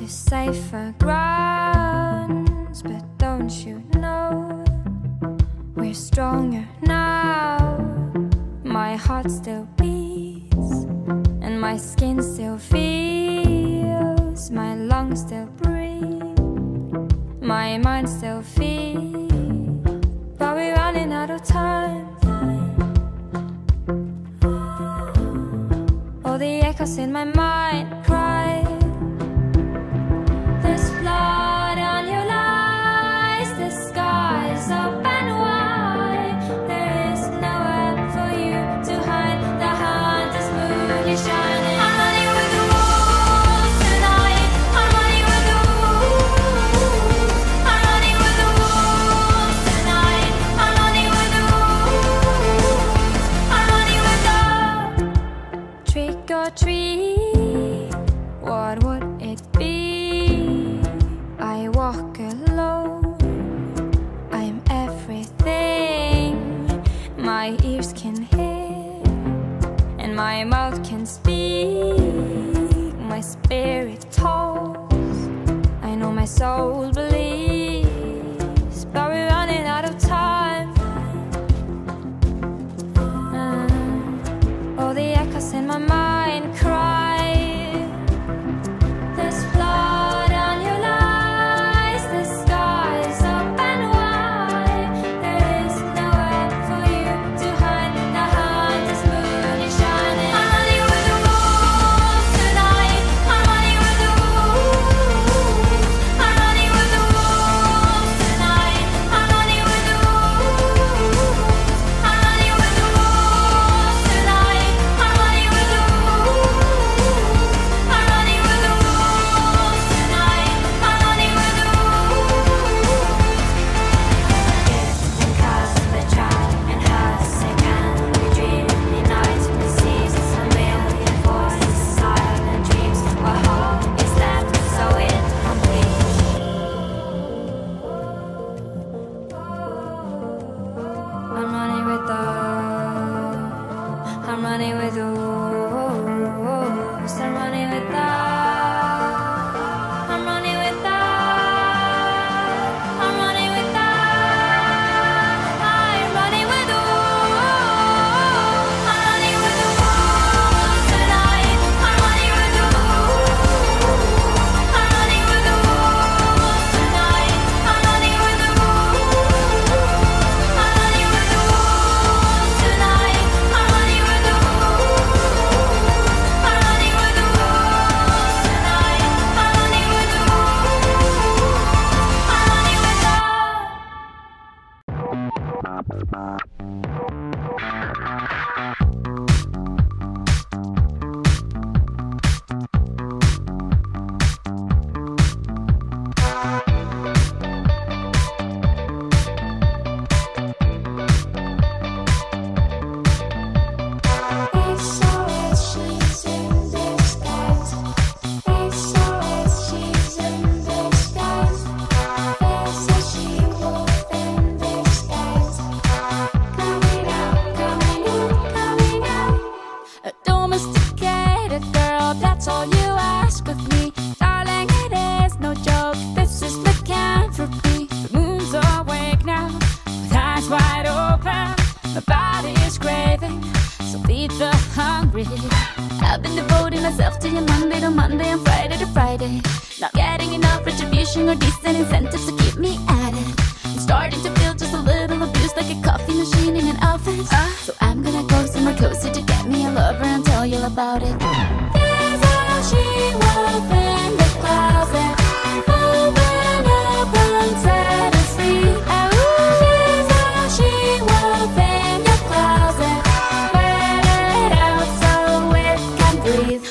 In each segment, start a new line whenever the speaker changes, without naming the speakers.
safer grounds, but don't you know we're stronger now? My heart still beats and my skin still feels, my lungs still breathe, my mind still feels, but we're running out of time. All the echoes in my mind cry, there's blood on your lies, the sky's open wide, there is nowhere for you to hide, the hunter's moon is shining. I'm running with the wolves tonight, I'm running with the wolves, I'm running with the wolves tonight, I'm running with the wolves, I'm running with the trick or treat, what would it be? I walk alone, I'm everything my ears can hear and my mouth can speak, my spirit talks, I know my soul believes, but we're running out of time. All the echoes in my mind cry, there's blood on your lies, the sky's open wide, there is nowhere for you to hide, the hunter's moon is shining. I'm running with the wolves tonight, I'm running with the wolves, I'm running with the wolves tonight, I'm running with the wolves, I'm running with the wolves tonight, I'm running with the wolves, I'm running with the wolves tonight, I'm running with the wolves. Gift and cast the child and has again, we dream in night, we seize a million voices, silent dreams, what hope is left so incomplete. I'm running with the, I'm running with the wolves, I'm running with the, I'm running with the, I'm running with the, I'm running with the wolves, I'm running with the wolves tonight, I'm running with the wolves, I'm running with the wolves tonight, I'm running with the wolves, I'm running with the wolves tonight, I'm running with the wolves, I'm running with the wolves tonight, I'm running with the wolves, I'm running with the a domesticated girl, that's all you ask of me. Darling, it is no joke, this is lycanthropy. The moon's awake now, with eyes wide open. My body is craving, so feed the hungry. I've been devoting myself to you Monday to Monday and Friday to Friday. Not getting enough retribution or decent incentives to keep me at it. I'm starting to feel just a little abused, like a coffee machine in an office. So I'm gonna go somewhere closer to get me a lover and tell you about it. There's a she-wolf in the closet, open up and set us free. There's a she-wolf in your closet, let it out so it can breathe.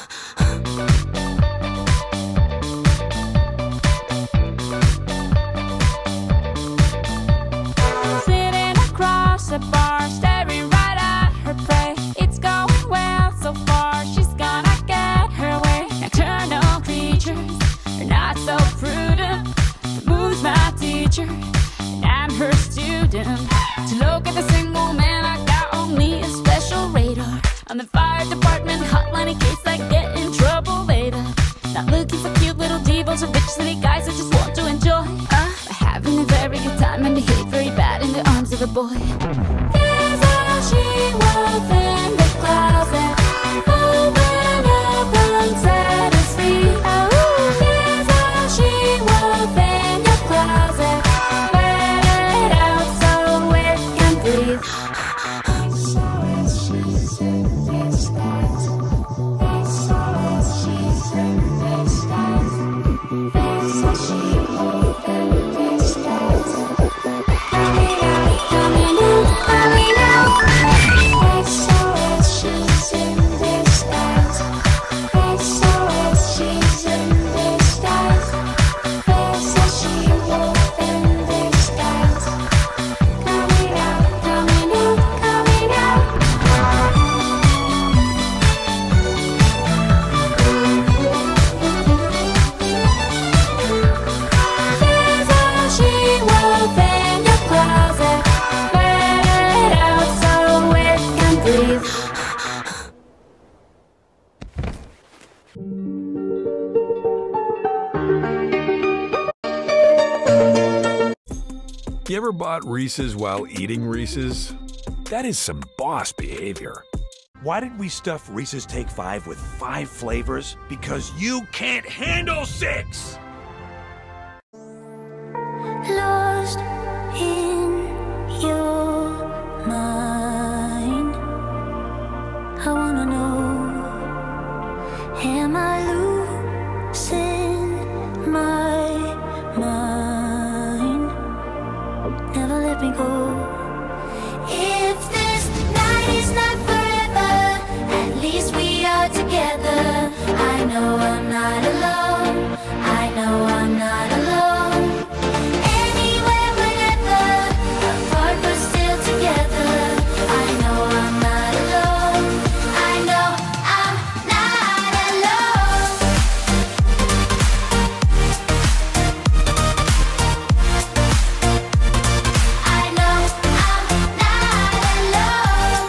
Sitting across the bar, staring right at her prey. It's going well so far, she's gonna get her way. Nocturnal creatures are not so prudent. The moon's my teacher, and I'm her student. To look at the single man, I got only a special radar. On the fire department hotline in case I get in trouble later. Not looking for cute little divas or rich city guys that just want to enjoy. But having a very good time and behave very bad in the arms of a boy. There's a she-wolf in the closet. Open up and set us free. There's a she-wolf in your closet. Let it out so it can breathe. She's in disguise. She's in disguise. There's a she-wolf in disguise. Coming out, coming out, coming out. SOS, she's in disguise. SOS, she's in disguise. There's a she-wolf in disguise. Coming out, coming out, coming out. There's a she-wolf in your closet. Let it out so it can breathe.
You ever bought Reese's while eating Reese's? That is some boss behavior.
Why did we stuff Reese's Take 5 with 5 flavors? Because you can't handle 6!
Lost in your mind. I wanna know, am I losing my mind? Never let me go. If this night is not forever, at least we are together. I know I'm not alone. I know I'm not alone. Anywhere, whenever, apart but still together. I know I'm not alone. I know I'm not alone. I know I'm not alone.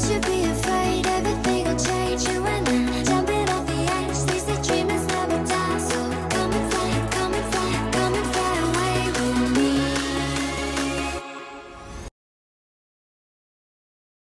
should be